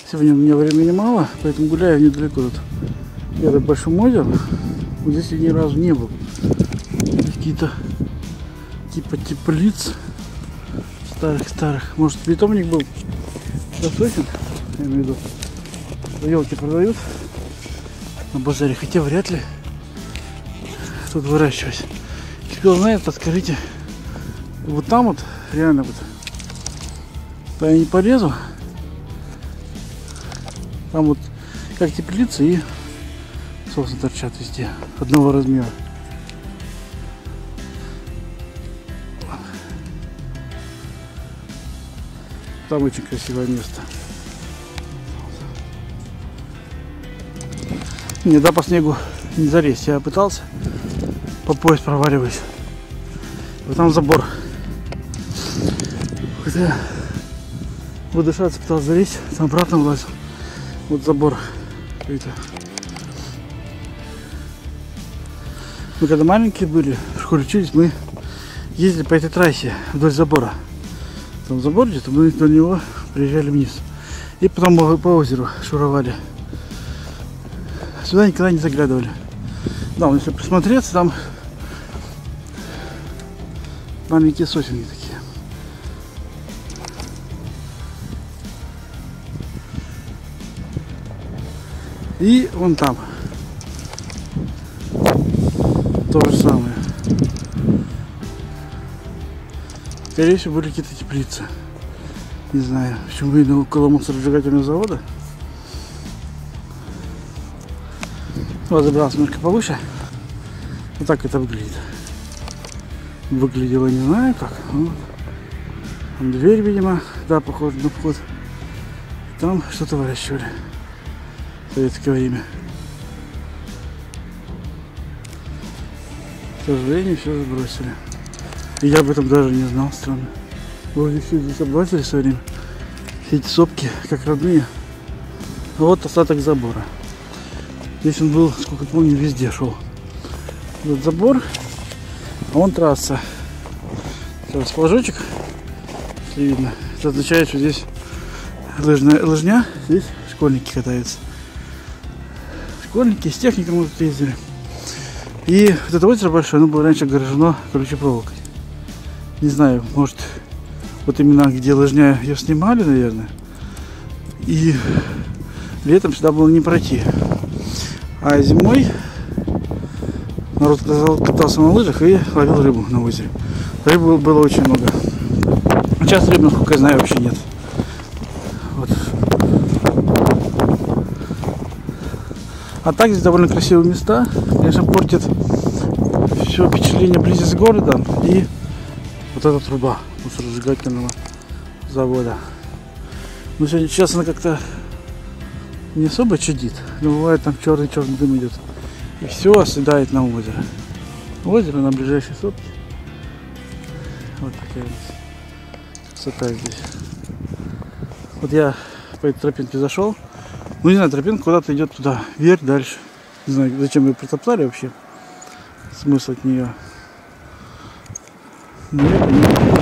Сегодня у меня времени мало, поэтому гуляю недалеко тут. Я до Большим озером. Вот здесь я ни разу не был. Какие-то типа теплиц старых. Может, питомник был до сосен, я имею в виду. Елки продают на базаре, хотя вряд ли тут выращивать. Кто знает, подскажите. Вот там вот, реально вот, да я не полезу. Там вот как теплица и сосны торчат везде одного размера. Там очень красивое место. Не, да, по снегу не залезть. Я пытался, по пояс проваливаюсь. Вот там забор. Хотя я выдышаться пытался залезть, там обратно влазил. Вот забор. Это. Мы когда маленькие были, в школе учились, мы ездили по этой трассе вдоль забора. Там забор где-то, мы до него приезжали вниз. И потом по озеру шуровали. Сюда никогда не заглядывали. Да, если присмотреться, там маленькие сосенки такие. И вон там то же самое. Скорее всего, были какие-то теплицы. Не знаю, почему видно около мусоросжигательного завода. Вот, забрался немножко повыше. Вот так это выглядит. Выглядело не знаю как. Вот. Там дверь, видимо, да, похоже на вход. Там что-то выращивали в советское время. К сожалению, все забросили. И я об этом даже не знал, странно. Вроде все здесь облазили в свое время. Все эти сопки, как родные. Вот остаток забора. Здесь он был, сколько помню, везде шел. Вот забор, а вон трасса. Сейчас флажочек, если видно. Это означает, что здесь лыжня, здесь школьники катаются. Школьники с техникой мы тут ездили. И вот это озеро большое, оно было раньше огорожено колючей проволокой. Не знаю, может, вот именно где лыжня ее снимали, наверное. И летом сюда было не пройти. А зимой народ катался на лыжах и ловил рыбу на озере. Рыбы было очень много. Сейчас рыбы, насколько я знаю, вообще нет. Вот. А так здесь довольно красивые места. Конечно, портит все впечатление близость города и вот эта труба мусоросжигательного завода. Но сегодня сейчас она как-то не особо чадит, но бывает там черный дым идет. И все оседает на озеро. Озеро на ближайшей сопке. Вот такая вот красота здесь. Вот я по этой тропинке зашел. Ну не знаю, тропинка куда-то идет туда, вверх, дальше. Не знаю, зачем ее протоптали вообще. Смысл от нее. Но это не